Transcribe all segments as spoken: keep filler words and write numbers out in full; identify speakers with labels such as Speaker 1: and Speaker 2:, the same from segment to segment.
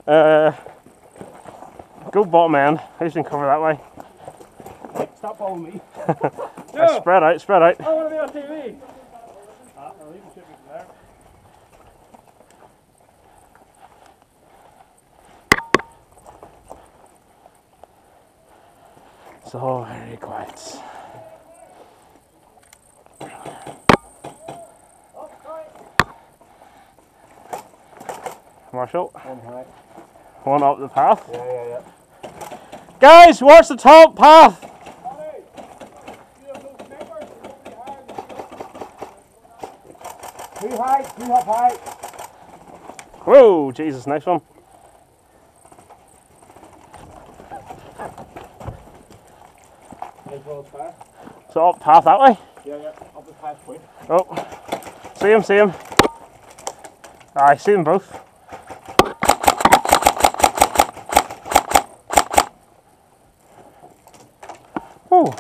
Speaker 1: Uh, go bottom end. Who's in cover that way?
Speaker 2: Stop following me.
Speaker 1: Right, spread out, spread out.
Speaker 2: I want to be on T V. Ah, I'll leave the ship there.
Speaker 1: So very quiet. Marshall.
Speaker 2: One high.
Speaker 1: One up the path.
Speaker 2: Yeah, yeah, yeah.
Speaker 1: Guys, watch the top path.
Speaker 2: Too high, too up high.
Speaker 1: Whoa, Jesus, nice one. So up path that way?
Speaker 2: Yeah, yeah, up the path point.
Speaker 1: Oh, see him, see him. I see them both. Oh.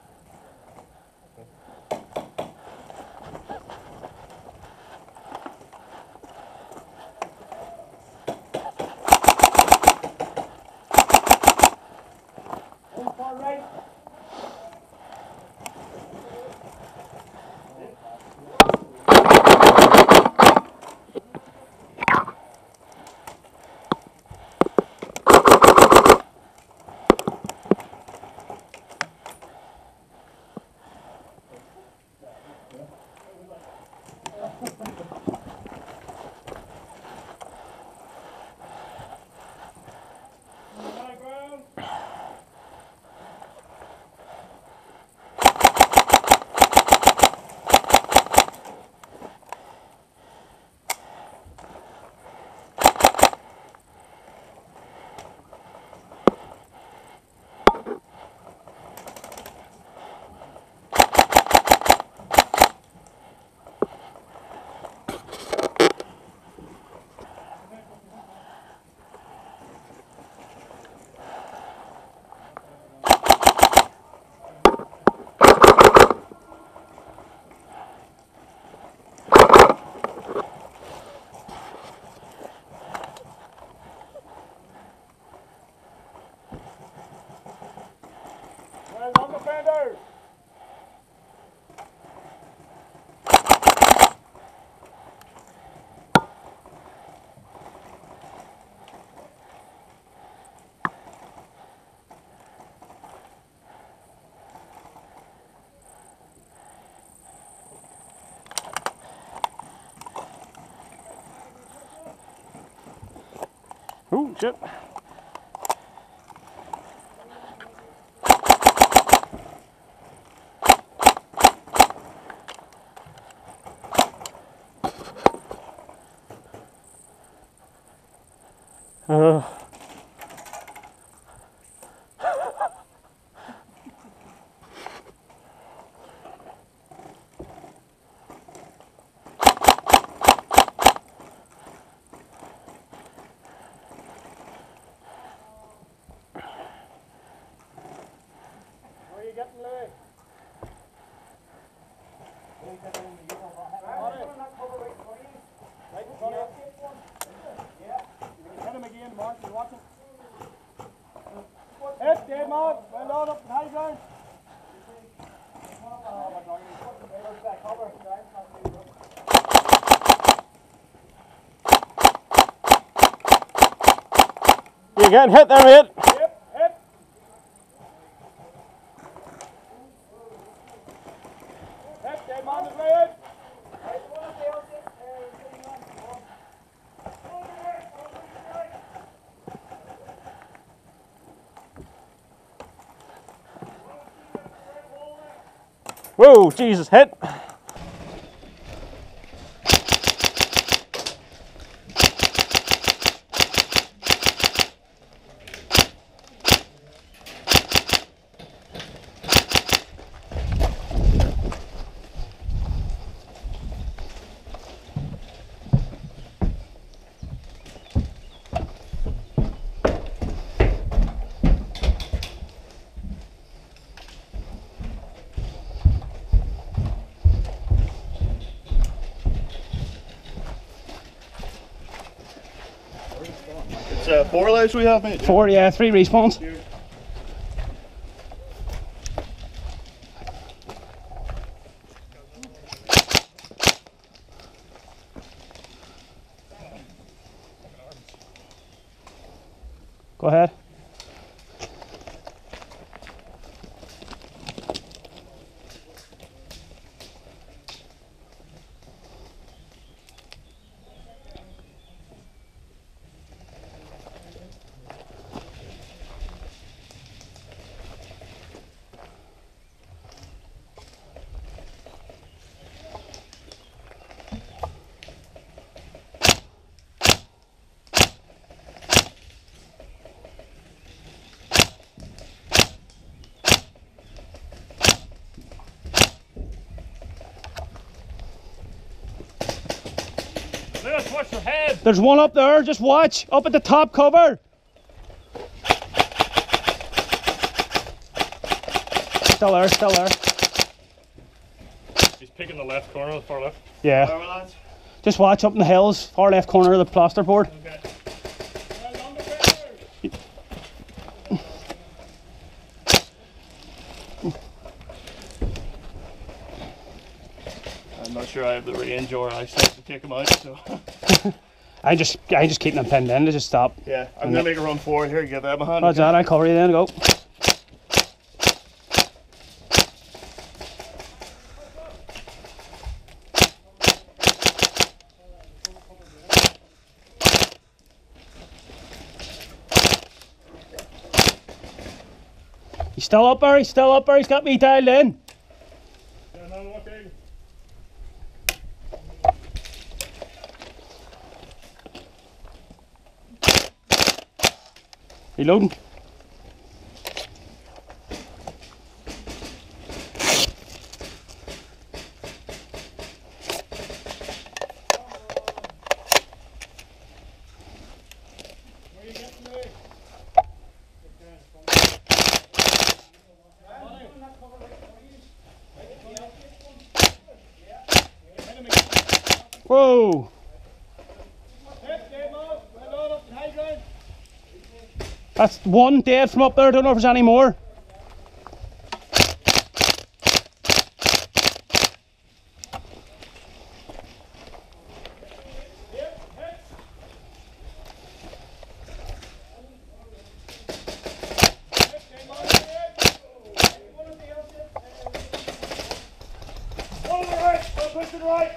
Speaker 1: Ooh, shit. Uh. You're getting hit there, mate.
Speaker 2: Yep, hit. Hit, dead man is right.
Speaker 1: Whoa, Jesus, hit.
Speaker 3: That's uh, four lives we have, mate.
Speaker 4: Four, yeah, three respawns. Go ahead.
Speaker 1: Let's watch your head.
Speaker 4: There's one up there, just watch. Up at the top cover. Still there, still there.
Speaker 1: He's picking the left corner, the far left.
Speaker 4: Yeah.
Speaker 3: Where are we, lads?
Speaker 4: Just watch up in the hills, far left corner of the plasterboard.
Speaker 1: Okay.
Speaker 3: I'm not sure I have the range or eyesight to take him out, so.
Speaker 4: I just I just keep them pinned in to just stop.
Speaker 3: Yeah, I'm going to make a run forward here, get that behind.
Speaker 4: Roger that, I cover you then, go. He's still up there, he's still up there, he's got me dialed in.
Speaker 1: Yeah, no, okay.
Speaker 4: Reloading. Whoa! That's one dead from up there, don't know if there's any more.
Speaker 1: One on the right, one push to the right.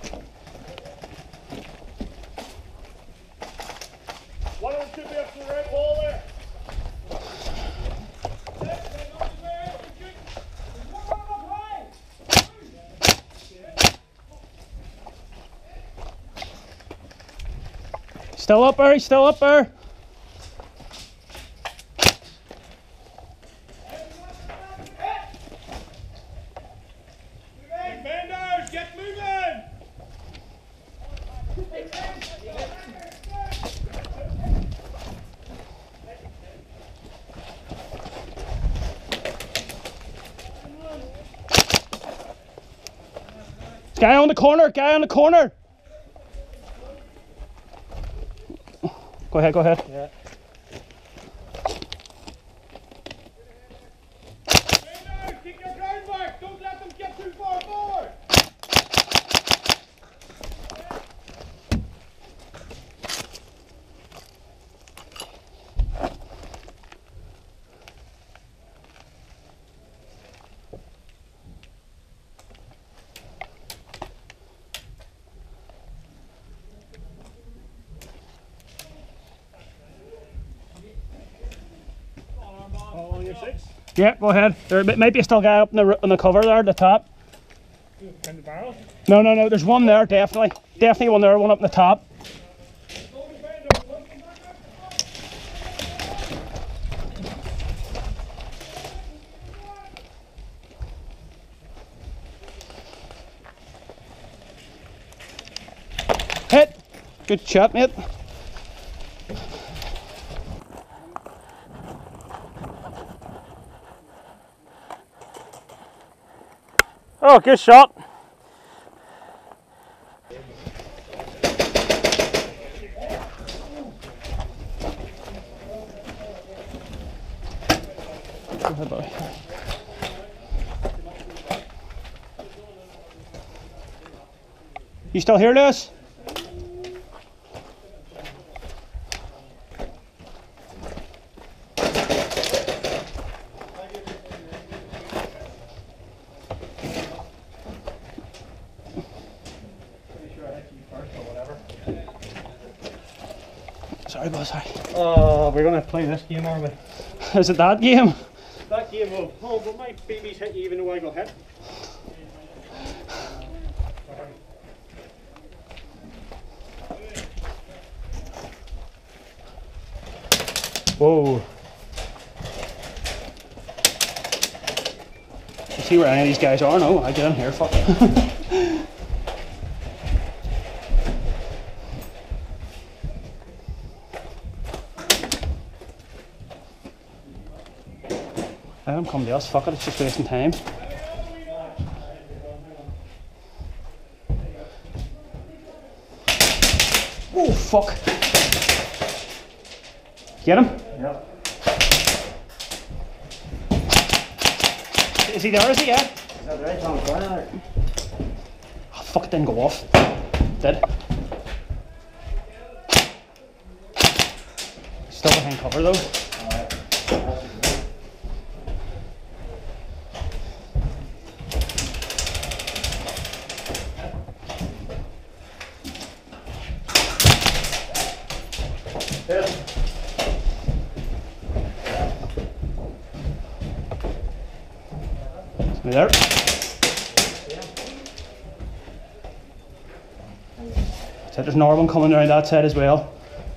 Speaker 1: One of them should be up to the right wall there.
Speaker 4: Still up there, he's still up there.
Speaker 1: Defenders, get moving!
Speaker 4: Guy on the corner, guy on the corner. Go ahead, go ahead.
Speaker 1: Yeah. Defenders, keep your guard back! Don't let them get too far forward! On your six?
Speaker 4: Yeah, go ahead. There might be still a guy up in the, in the cover there at the top.
Speaker 1: In the barrel?
Speaker 4: No, no, no, there's one there, definitely. Definitely one there, one up in the top. Hit! Good shot, mate.
Speaker 1: Oh, good shot.
Speaker 4: You still here, Lewis? Sorry, boss, sorry.
Speaker 2: Oh, we're gonna play this game, are we?
Speaker 4: Is it that game?
Speaker 2: That game of, oh, but my baby's hit you even though I got hit.
Speaker 4: Whoa. You see where any of these guys are? No, I get in here, fuck. I don't come to us, fuck it, it's just wasting time. Oh, fuck. Get him?
Speaker 2: Yeah.
Speaker 4: Is he there, is he, yeah?
Speaker 2: Is that right on the corner?
Speaker 4: Oh, fuck, it didn't go off. Did. Still behind cover though. There. So there's another one coming around that side as well.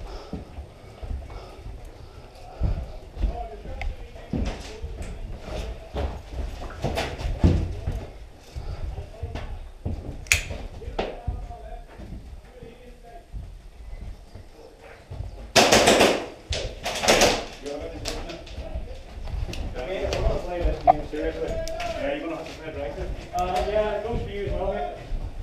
Speaker 2: Uh, yeah, it goes for you as well, mate.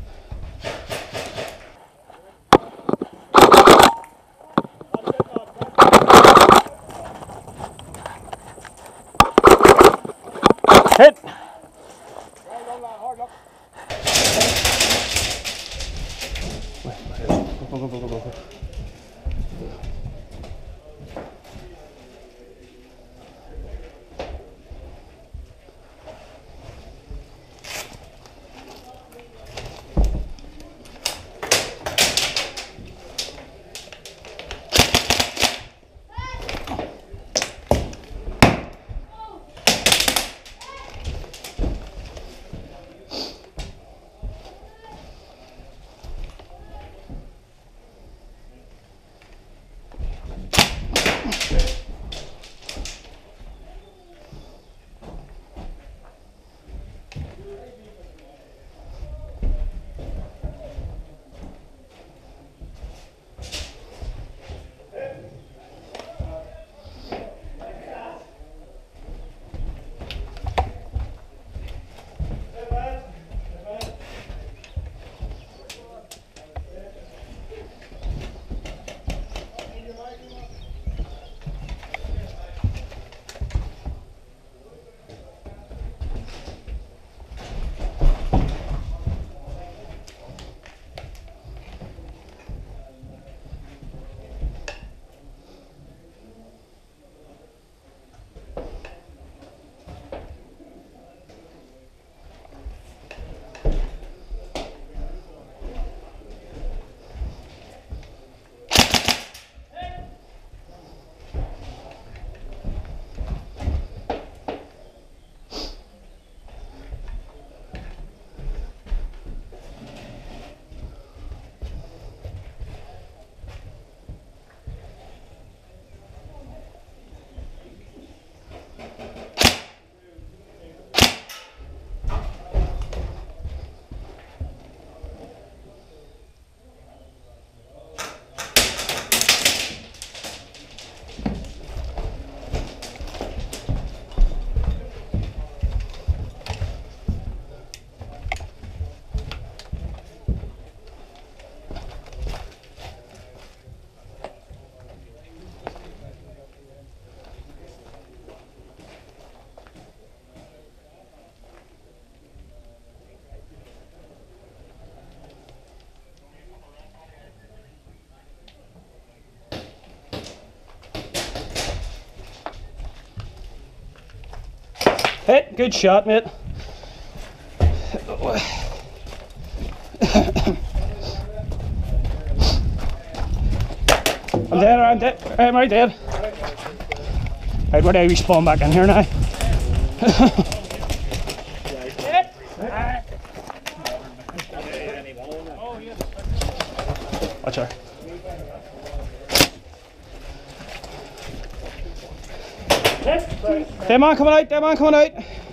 Speaker 1: Hit!
Speaker 4: Go, go, go, go, go, go. Hit, good shot, mate. I'm dead, I'm dead. I'm right dead. Right, where do I respawn back in here now? Watch her. Dead man coming out, dead man coming out.